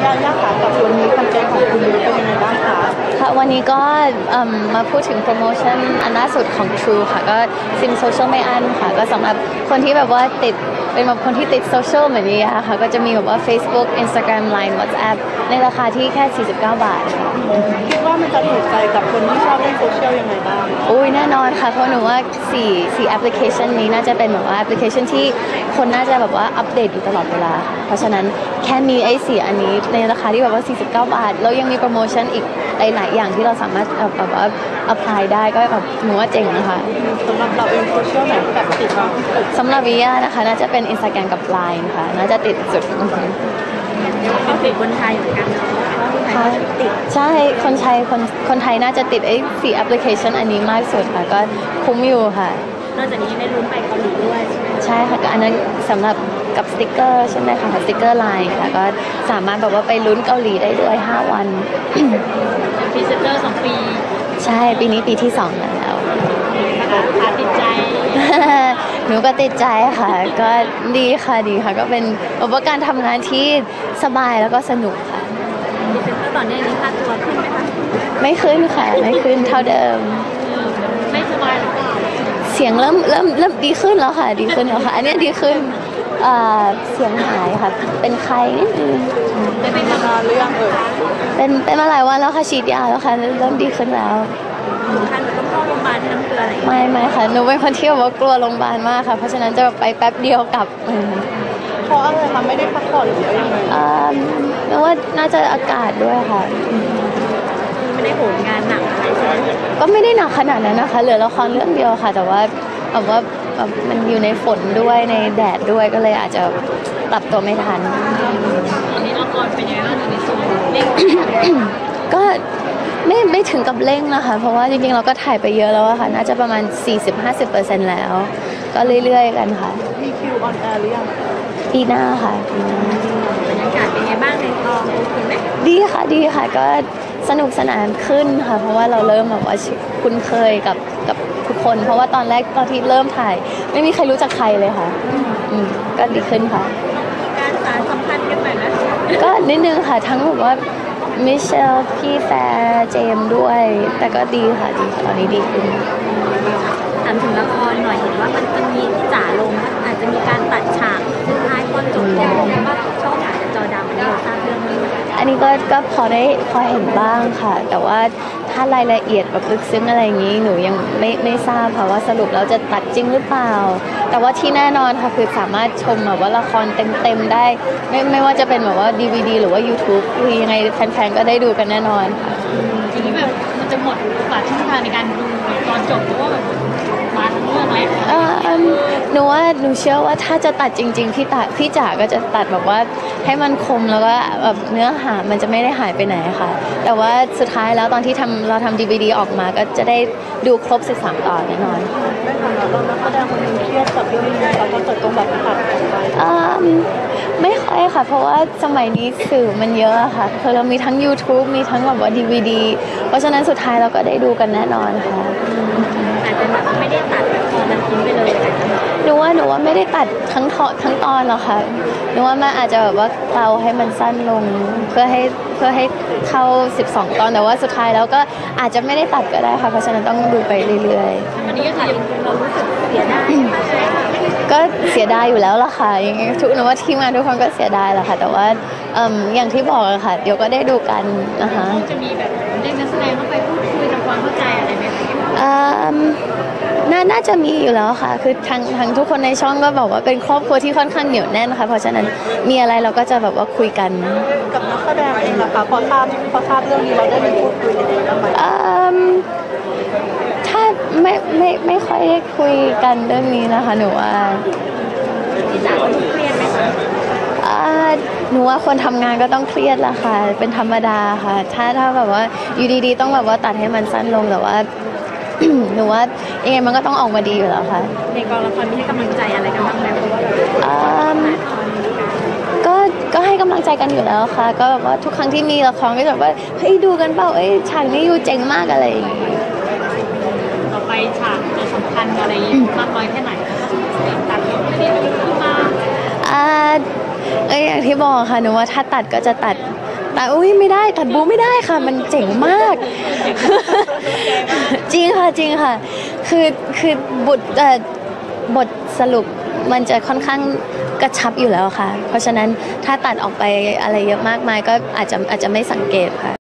ยากค่ะกับวันนี้แคมเปญของคุณเป็นยังไงบ้างคะค่ะวันนี้ก็มาพูดถึงโปรโมชั่นอันล่าสุดของ True ค่ะก็ซิมโซเชียลไม่อั้นค่ะก็สำหรับคนที่แบบว่าติดเป็นแบบคนที่ติดโซเชียลเหมือนนี้ค่ะก็จะมีแบบว่า Facebook Instagram Line WhatsApp ในราคาที่แค่49 บาทค่ะคิดว่ามันจะถูกใจกับคนที่ชอบเล่นโซเชียลยังไงบ้างอุ้ยแน่นอนค่ะเพราะหนูว่า4แอปพลิเคชันนี้น่าจะเป็นแบบว่าแอปพลิเคชันที่คนน่าจะแบบว่าอัปเดตอยู่ตลอดเวลาเพราะฉะนั้นแค่มีไอ้4อันนี้ในราคาที่แบบว่า49 บาทแล้วยังมีโปรโมชั่นอีกหลายอย่างที่เราสามารถแบบว่า apply ได้ก็แบบหนูว่าเจ๋งนะคะสำหรับเราเองโซเชียลไหนที่แบบติดบ้างสำหรับวิยานะคะน่าจะเป็น Instagram กับ Line ค่ะน่าจะติดสุดเขาติดคนไทยเหมือนกันเนาะคนไทยติดใช่คนไทยน่าจะติดไอ้4แอปพลิเคชันอันนี้มากสุดค่ะก็คุ้มอยู่ค่ะนอกจากนี้ได้ลุ้นไปเกาหลีด้วยใช่ค่ะก็อันนั้นสำหรับกับสติกเกอร์ใช่ไหมคะสติกเกอร์ไลน์ค่ะก็สามารถแบบว่าไปลุ้นเกาหลีได้ด้วย5 วันพรีเซนเตอร์2 ปีใช่ปีนี้ปีที่2แล้วนะคะติดใจหนูก็ติดใจค่ะก็ดีค่ะก็เป็นการทำงานที่สบายแล้วก็สนุกค่ะพรีเซนเตอร์ตอนนี้มีค่าตัวขึ้นไหมคะไม่ขึ้นค่ะไม่ขึ้นเท่าเดิมไม่สบายหรือเปล่าเสียงเริ่มดีขึ้นแล้วค่ะดีขึ้นแล้วค่ะอันนี้ดีขึ้นเสียงหายค่ะเป็นไข้นิดนึงเป็นมานานหรือยังเป็นมาหลายวันแล้วค่ะฉีดยาแล้วค่ะเริ่มดีขึ้นแล้วท่านต้องเข้าโรงพยาบาลน้ำเกลืออะไรไม่ค่ะหนูเป็นคนที่แบบว่ากลัวโรงพยาบาลมากค่ะเพราะฉะนั้นจะไปแป๊บเดียวกลับเพราะอะไรคะไม่ได้พักผ่อนหรือยังไงหนูว่าน่าจะอากาศด้วยค่ะไม่ได้โหมงานหนักอะไรใช่ไหมก็ไม่ได้หนักขนาดนั้นนะคะเหลือละครเรื่องเดียวค่ะแต่ว่ามันอยู่ในฝนด้วยในแดดด้วยก็เลยอาจจะปรับตัวไม่ทันตอนนี้ละครเป็นยังไงบ้างในส่วนเร่งก็ไม่ถึงกับเร่งนะคะเพราะว่าจริงๆเราก็ถ่ายไปเยอะแล้วค่ะน่าจะประมาณ 40-50% แล้วก็เรื่อยๆกันค่ะมีคิวออนแอร์หรือยังปีหน้าค่ะบรรยากาศเป็นไงบ้างในกองโอเคไหมดีค่ะก็สนุกสนานขึ้นค่ะเพราะว่าเราเริ่มแบบว่าคุ้นเคยกับทุกคนเพราะว่าตอนแรกตอนที่เริ่มถ่ายไม่มีใครรู้จักใครเลยค่ะก็ดีขึ้นค่ะการสานสัมพันธ์กันหน่อยนะก็นิดนึงค่ะทั้งแบบว่ามิเชลพี่แฟร์เจมด้วยแต่ก็ดีค่ะตอนนี้ดีขึ้นถามถึงละครหน่อยเห็นว่ามันมีจ่าลงอาจจะมีการตัดฉากสุดท้ายตอนจบแล้วว่าช่องอาจจะจอดำอันนี้เราทราบเรื่องนี้อันนี้ก็พอเห็นบ้างค่ะแต่ว่าถ้ารายละเอียดแบบลึกซึ้งอะไรอย่างนี้หนูยังไม่ทราบค่ะว่าสรุปแล้วจะตัดจริงหรือเปล่าแต่ว่าที่แน่นอนค่ะคือสามารถชมแบบว่าละครเต็มได้ไม่ว่าจะเป็นแบบว่า DVD หรือว่า YouTube คือยังไงแฟนๆก็ได้ดูกันแน่นอนค่ะทีนี้แบบมันจะหมดโอกาสช่องทางในการดูตอนจบหรือว่าแบบมาทั้งเรื่องไหมหนูเชื่อว่าถ้าจะตัดจริงๆพี่จ๋าก็จะตัดแบบว่าให้มันคมแล้วก็แบบเนื้อหามันจะไม่ได้หายไปไหนค่ะแต่ว่าสุดท้ายแล้วตอนที่เราทำ DVD ออกมาก็จะได้ดูครบ13 ตอนแน่นอนไม่ค่ะเรานักแสดงคนนึงเครียดกับเรื่องนี้เราก็เกิดต้องแบบตัดออกไปไม่ค่อยค่ะเพราะว่าสมัยนี้สื่อมันเยอะค่ะคือเรามีทั้ง YouTube มีทั้งแบบว่า DVD เพราะฉะนั้นสุดท้ายเราก็ได้ดูกันแน่นอนค่ะอาจจะแบบไม่ได้ตัดพอมันทิ้งไปเลยหนูว่าไม่ได้ตัดทั้งตอนหรอกค่ะหนูว่ามันอาจจะแบบว่าเราให้มันสั้นลงเพื่อให้เข้า12 ตอนแต่ว่าสุดท้ายแล้วก็อาจจะไม่ได้ตัดก็ได้ค่ะเพราะฉะนั้นต้องดูไปเรื่อยๆวันนี้ก็คือเรารู้สึกเสียดายก็เสียดายอยู่แล้วล่ะค่ะยังไงหนูว่าทีมงานทุกคนก็เสียดายแหละค่ะแต่ว่าอย่างที่บอกอะค่ะเดี๋ยวก็ได้ดูกันนะคะจะมีแบบเรียกนักแสดงเข้าไปพูดคุยทำความเข้าใจอะไรไหมคะน่าจะมีอยู่แล้วค่ะคือทั้งทุกคนในช่องก็บอกว่าเป็นครอบครัวที่ค่อนข้างเหนียวแน่นค่ะเพราะฉะนั้นมีอะไรเราก็จะแบบว่าคุยกันกับนักแสดงเองนะคะพอทราบเรื่องนี้เราได้มีพูดคุยกันเองไหมถ้าไม่ค่อยได้คุยกันเรื่องนี้นะคะหนูว่าพี่จ๋าเครียดไหมคะหนูว่าคนทำงานก็ต้องเครียดละค่ะเป็นธรรมดาค่ะถ้าแบบว่าอยู่ดีๆต้องแบบว่าตัดให้มันสั้นลงแต่ว่าหนูว่ายังไงมันก็ต้องออกมาดีอยู่แล้วค่ะในกองละครมีให้กำลังใจอะไรกันบ้างไหมก็ให้กำลังใจกันอยู่แล้วค่ะก็แบบว่าทุกครั้งที่มีละครก็จะแบบว่าเฮ้ยดูกันเปล่าฉากนี้อยู่เจ๋งมากอะไรอย่างงี้ต่อไปฉากจะสำคัญอะไรมากน้อยแค่ไหนตัดไม่ได้ดูมาอย่างที่บอกค่ะหนูว่าถ้าตัดก็จะตัดแต่อุ้ยไม่ได้ตัดบูไม่ได้ค่ะ มันเจ๋งมาก จริงค่ะจริงค่ะ คือบทสรุปมันจะค่อนข้างกระชับอยู่แล้วค่ะ เพราะฉะนั้นถ้าตัดออกไปอะไรเยอะมากมายก็อาจจะไม่สังเกตค่ะ